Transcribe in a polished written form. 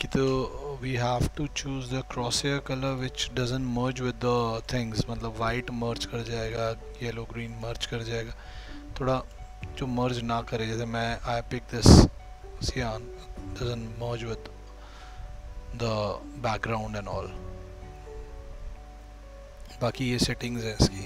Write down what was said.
कि तो we have to choose the crosshair color which doesn't merge with the things, मतलब white merge कर जाएगा, yellow green merge कर जाएगा, थोड़ा जो merge ना करे, जैसे मैं I pick this cyan, doesn't merge with the background and all. बाकी ये settings है इसकी.